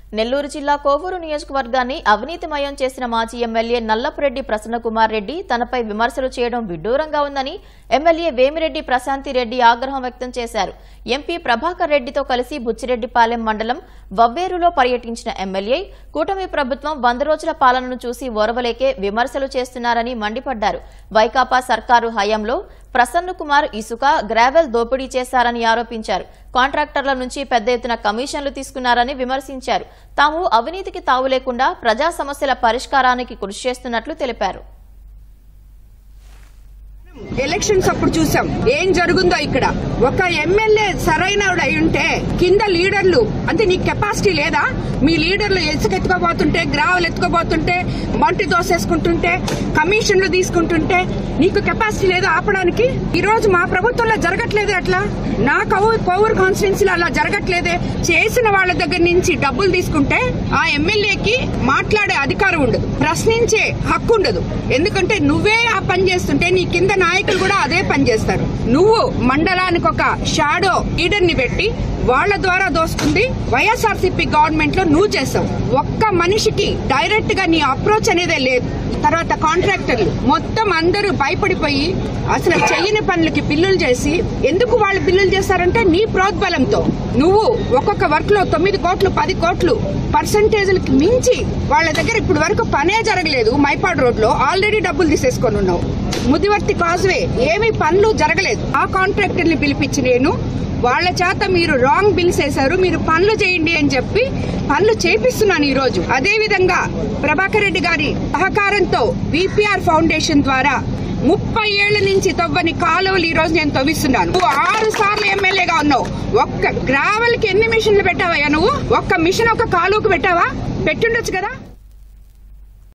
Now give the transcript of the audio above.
నెల్లూరు జిల్లా కోవూరు నియోజకవర్గాన్ని అవినీతిమయం చేసిన మాజీ ఎమ్మెల్యే నల్లపురెడ్డి ప్రసన్నకుమార్ రెడ్డి తనపై విమర్శలు చేయడం విడ్డూరంగా ఉందని ఎమ్మెల్యే వేమిరెడ్డి ప్రశాంతిరెడ్డి ఆగ్రహం వ్యక్తం చేశారు. ఎంపీ ప్రభాకర్ రెడ్డితో కలిసి బుచ్చిరెడ్డిపాలెం మండలం వవ్వేరులో పర్యటించిన ఎమ్మెల్యే కూటమి ప్రభుత్వం 100 రోజుల పాలనను చూసి ఓర్వలేకే విమర్శలు చేస్తున్నారని మండిపడ్డారు. వైకాపా సర్కారు హయాంలో ప్రసన్నకుమార్ ఇసుక, గ్రావెల్ దోపిడీ చేశారని ఆరోపించారు. కాంట్రాక్టర్ల నుంచి పెద్ద ఎత్తున కమిషన్లు తీసుకున్నారని విమర్శించారు. తాము అవినీతికి తావు లేకుండా ప్రజా సమస్యల పరిష్కారానికి కృషి చేస్తున్నట్లు తెలిపారు. ఎలక్షన్స్ అప్పుడు చూసాం ఏం జరుగుందో. ఇక్కడ ఒక ఎమ్మెల్యే సరైన అయి ఉంటే కింద లీడర్లు అంటే నీకు కెపాసిటీ లేదా? మీ లీడర్లు ఇసుక ఎత్తుకోబోతుంటే, గ్రావెల్ ఎత్తుకోబోతుంటే, మంటి దోసేసుకుంటుంటే, కమిషన్లు తీసుకుంటుంటే నీకు కెపాసిటీ లేదా ఆపడానికి? ఈ రోజు మా ప్రభుత్వంలో జరగట్లేదే అట్లా. నా కోవూరు కాన్స్టిట్యున్సీలో అలా జరగట్లేదే. చేసిన వాళ్ళ దగ్గర నుంచి డబ్బులు తీసుకుంటే ఆ ఎమ్మెల్యేకి మాట్లాడే అధికారం ఉండదు, ప్రశ్నించే హక్కు ఉండదు. ఎందుకంటే నువ్వే ఆ పని చేస్తుంటే నీ కింద నాయకులు కూడా అదే పని చేస్తారు. నువ్వు మండలానికి ఒక షాడో లీడర్ ని పెట్టి వాళ్ల ద్వారా దోసుకుంది వైఎస్ఆర్సీపీ గవర్నమెంట్ లో నువ్వు చేసావు. ఒక్క మనిషికి డైరెక్ట్ గా నీ అప్రోచ్ అనేదే లేదు. తర్వాత కాంట్రాక్టర్లు మొత్తం అందరూ భయపడిపోయి అసలు చెయ్యని పనులకి బిల్లులు చేసి, ఎందుకు వాళ్ళు బిల్లులు చేస్తారంటే నీ ప్రోద్బలంతో. నువ్వు ఒక్కొక్క వర్క్ లో 9 కోట్లు 10 కోట్లు పర్సంటేజ్లకి మించి వాళ్ళ దగ్గర ఇప్పుడు వరకు పనే జరగలేదు. మైపాడ్ రోడ్ లో ఆల్రెడీ డబ్బులు తీసేసుకొని ఉన్నావు. ముదివర్తి కాజ్వే ఏమీ పనులు జరగలేదు. ఆ కాంట్రాక్టర్ని పిలిపించి నేను వాళ్ళ చేత మీరు రాంగ్ బిల్స్ వేశారు, మీరు పనులు చేయండి అని చెప్పి పనులు చేపిస్తున్నాను ఈ రోజు. అదే విధంగా ప్రభాకర్ రెడ్డి గారి సహకారంతో విపిఆర్ ఫౌండేషన్ ద్వారా 30 ఏళ్ల నుంచి తవ్వని కాలువలు ఈ రోజు నేను తవ్విస్తున్నాను. నువ్వు 6 సార్లు ఎమ్మెల్యేగా ఉన్నావు. ఒక్క గ్రావెల్ కి ఎన్ని మిషన్లు పెట్టావయ్యా? నువ్వు ఒక్క మిషన్ ఒక కాలువకు పెట్టావా? పెట్టుండొచ్చు కదా.